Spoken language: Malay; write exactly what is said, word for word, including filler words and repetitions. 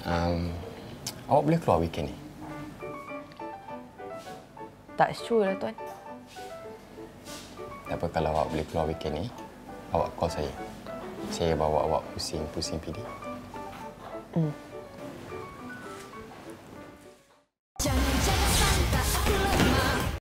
Um, awak boleh keluar weekend ni? Tak sure lah, Tuan. Tak apa, kalau awak boleh keluar weekend ni, awak call saya. Saya bawa awak pusing-pusing P D. Hmm.